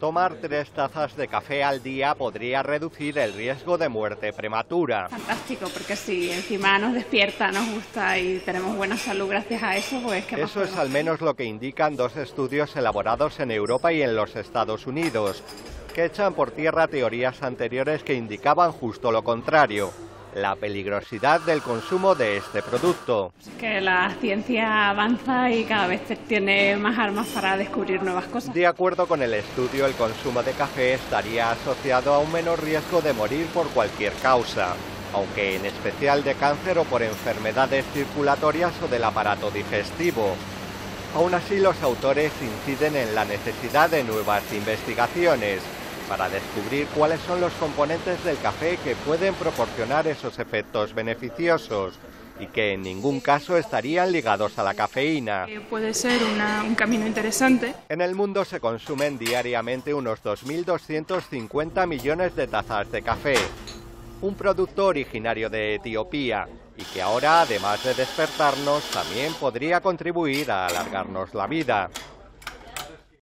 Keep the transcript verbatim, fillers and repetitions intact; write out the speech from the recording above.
Tomar tres tazas de café al día podría reducir el riesgo de muerte prematura. Fantástico, porque si encima nos despierta, nos gusta y tenemos buena salud gracias a eso, pues ¿qué más Eso es podemos al hacer? menos lo que indican dos estudios elaborados en Europa y en los Estados Unidos, que echan por tierra teorías anteriores que indicaban justo lo contrario: la peligrosidad del consumo de este producto. Que la ciencia avanza y cada vez tiene más armas para descubrir nuevas cosas. De acuerdo con el estudio, el consumo de café estaría asociado a un menor riesgo de morir por cualquier causa, aunque en especial de cáncer o por enfermedades circulatorias o del aparato digestivo. Aún así, los autores inciden en la necesidad de nuevas investigaciones para descubrir cuáles son los componentes del café que pueden proporcionar esos efectos beneficiosos y que en ningún caso estarían ligados a la cafeína. Eh, puede ser una, un camino interesante. En el mundo se consumen diariamente unos dos mil doscientos cincuenta millones de tazas de café, un producto originario de Etiopía y que ahora, además de despertarnos, también podría contribuir a alargarnos la vida.